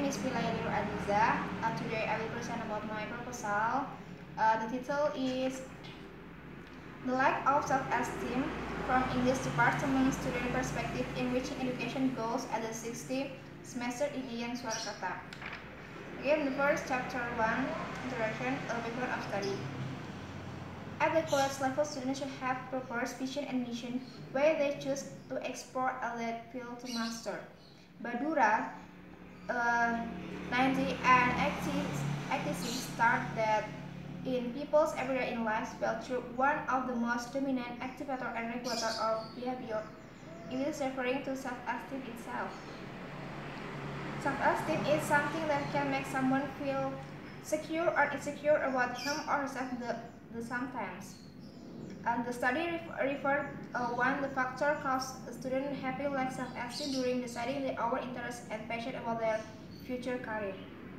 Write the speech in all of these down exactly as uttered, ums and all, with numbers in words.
is Filairi Adiza. Uh, today I will present about my proposal. Uh, the title is The Lack of Self-Esteem from English Department Student Perspective Enriching Education Goals at the sixtieth semester in I A N Surakarta. Again, the first chapter one, Introduction, a background of study. At the college level, students should have proper vision and mission where they choose to explore a lead field to master. Badura uh, ninety and eighty-six start that in people's everyday in life spelled through one of the most dominant activator and regulator of behavior. It is referring to self-esteem itself. Self-esteem is something that can make someone feel secure or insecure about him or herself the, the sometimes. And the study referred uh, one the factor cause a student having lack self-esteem during deciding their own interests and passion about their future career.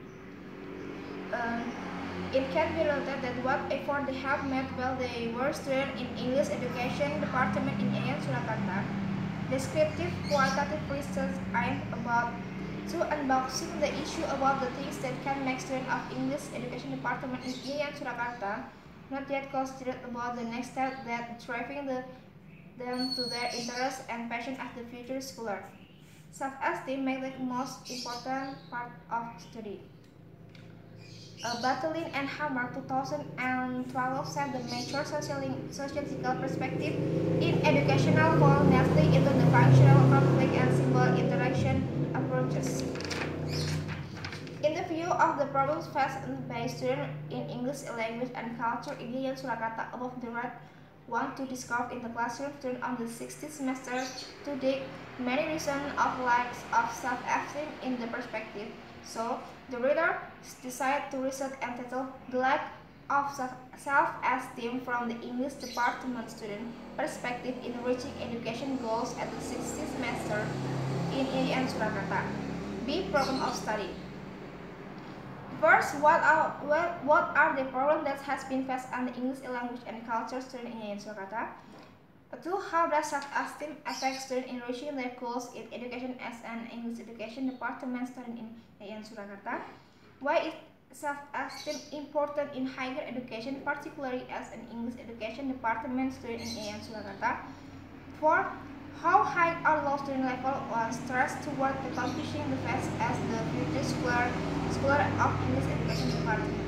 Um, it can be noted that what effort they have made while they were students in English Education Department in I A N Surakarta. Descriptive qualitative research aimed about to unboxing the issue about the things that can make students of English Education Department in I A N Surakarta not yet considered about the next step that driving the, them to their interests and passion as the future scholar. Self-esteem makes the most important part of study. Uh, Battling and Hammer two thousand twelve set the major sociological perspective in educational fall neatly into the functional, conflict, and symbol interaction approaches. In the view of the problems faced by students in English language and culture in I A N Surakarta above the right one to discover in the classroom student on the sixtieth semester to dig many reasons of lacks of self-esteem in the perspective. So the reader decided to research entitled The Lack of Self-Esteem from the English Department Student Perspective in Reaching Education Goals at the sixtieth semester in I A N Surakarta. B. Problem of study. First, what are, well, what are the problems that has been faced on the English language and culture student in I A N Surakarta? Two, how does self-esteem affect students in reaching their goals in education as an English education department student in I A N Surakarta? Why is self-esteem important in higher education, particularly as an English education department student in I A N Surakarta? Four, how high or low student level one stress toward accomplishing the best as the future scholar, scholar of English education department?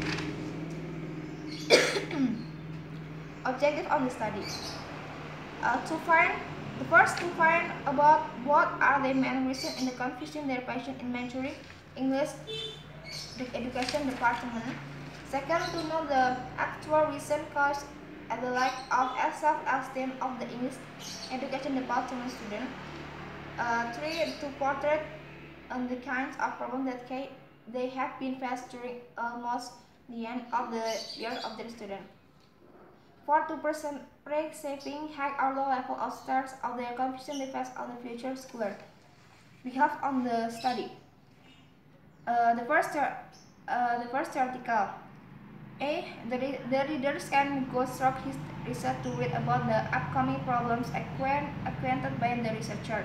Objective of the study. Uh, to find the first to find about what are the main reasons in the confusion their passion in majoring English education department. Second, to know the actual reason caused at the lack of self-esteem of the English education department student. Uh, three, to portray on the kinds of problems that they have been faced during almost the end of the year of the student. Four, to present pre-shaping high or low level of stars of their confusion they face on the future scholar. We have on the study. Uh, the first, uh, the first article. A. The, re the readers can go through his research to read about the upcoming problems acquaint acquainted by the researcher.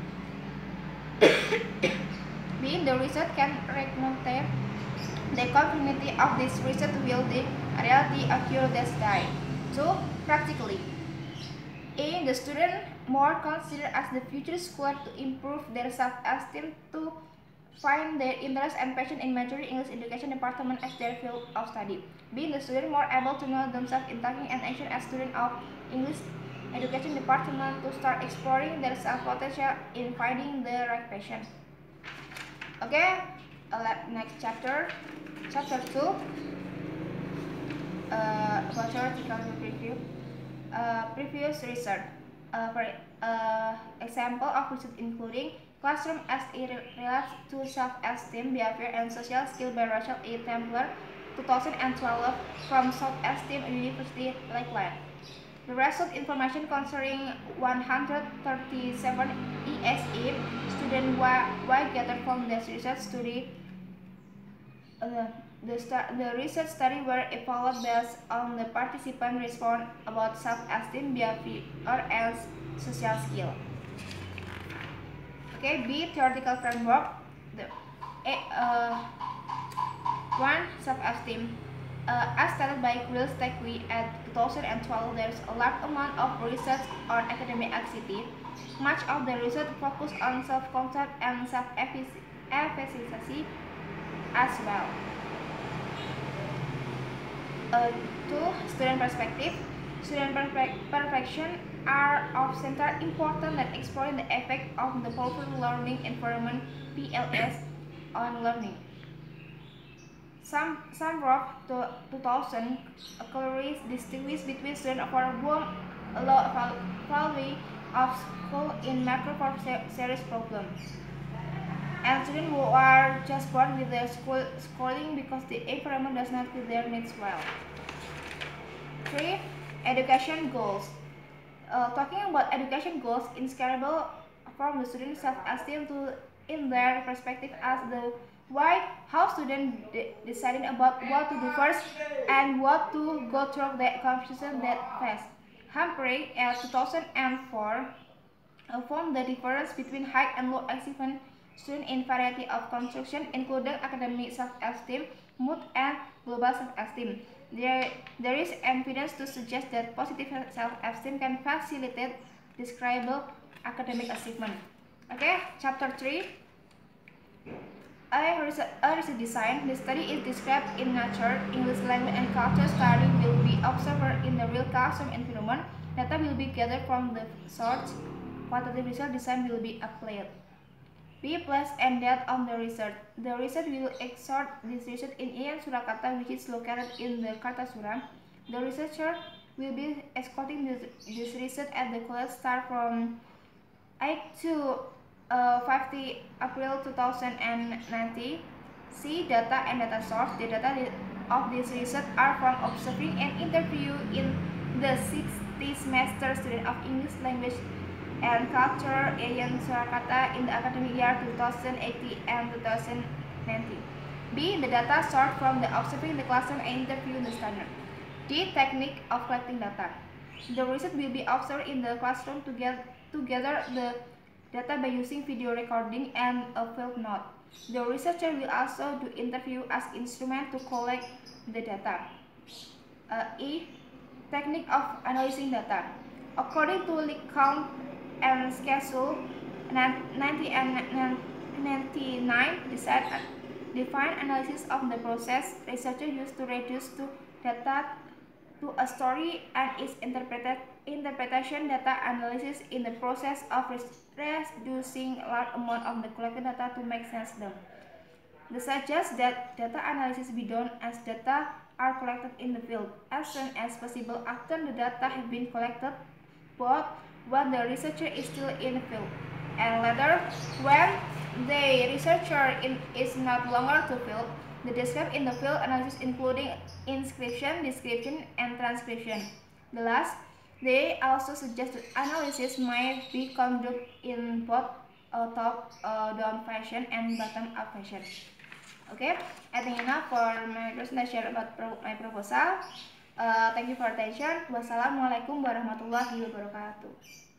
B. The research can recommend the conformity of this research will the reality occur this day. two. Practically. A. The student more considered as the future scholar to improve their self-esteem to find their interest and passion in majoring English education department as their field of study. B. The student more able to know themselves in taking an action as student of English education department to start exploring their self-potential in finding the right passion. Okay, uh, next chapter, chapter two. Uh, about theoretical review. Uh, previous research. Uh, for uh, example of research including classroom as it relates to self-esteem, behavior, and social skill by Rachel A. Templer, two thousand twelve, from Southeastern University, Lakeland. The result information concerning one hundred thirty-seven E S E students were gathered from this research study. Uh, the, the research study were evaluated based on the participant response about self-esteem, behavior, and social skill. Okay, B. Theoretical framework. The A, uh, one, self-esteem. Uh, as stated by Chris Takei at two thousand twelve, there's a large amount of research on academic anxiety. Much of the research focused on self-concept and self-efficacy as well. Uh, two, student perspective. Student perfection are of central importance in exploring the effect of the powerful learning environment P L S on learning. Some some wrote to two thousand clearly distinguish between students for whom low value of school in macro for serious problems and students who are just bored with their school schooling because the environment does not fit their needs well. Three, education goals. Uh, talking about education goals, inscribable from the student self-esteem to in their perspective as the why, how students de deciding about what to do first and what to go through the confusion that face. Humphrey at two thousand four uh, found the difference between high and low achievement students in variety of construction, including academic self-esteem, mood, and global self-esteem. There, there is evidence to suggest that positive self-esteem can facilitate describable academic achievement. Okay, chapter three. A research, a research design. The study is described in Nature, English Language and Culture Study will be observed in the real classroom environment. Data will be gathered from the source. Quantitative research design will be applied. B. Place and date on the research. The research will exert this research in I A N Surakarta, which is located in the Kartasura. The researcher will be escorting this, this research at the college start from eight to Uh, fifty April two thousand nineteen. See data and data source. The data of this research are from observing and interview in the sixty semester student of English Language and Culture I A N Surakarta in the academic year two thousand eighteen and two thousand nineteen. B. The data source from the observing the classroom and interview the standard. D. Technique of collecting data. The research will be observed in the classroom to get to gather the data by using video recording and a field note. The researcher will also do interview as instrument to collect the data. Uh, E. Technique of analyzing data. According to LeCount and Schedule nineteen ninety-nine, define analysis of the process researcher used to reduce to data to a story and its interpreted interpretation. Data analysis in the process of reducing a large amount of the collected data to make sense of them. This suggests that data analysis be done as data are collected in the field as soon as possible after the data have been collected, both when the researcher is still in the field and later when the researcher in, is not longer to field. The described in the field analysis including inscription, description, and transcription. The last, they also suggest that analysis might be conducted in both uh, top uh, down fashion and bottom up fashion. Okay, I think enough for my presentation about pro my proposal. Uh, thank you for attention. Wassalamualaikum warahmatullahi wabarakatuh.